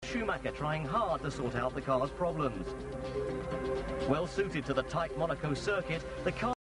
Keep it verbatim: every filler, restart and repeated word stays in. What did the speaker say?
Schumacher trying hard to sort out the car's problems. Well suited to the tight Monaco circuit, the car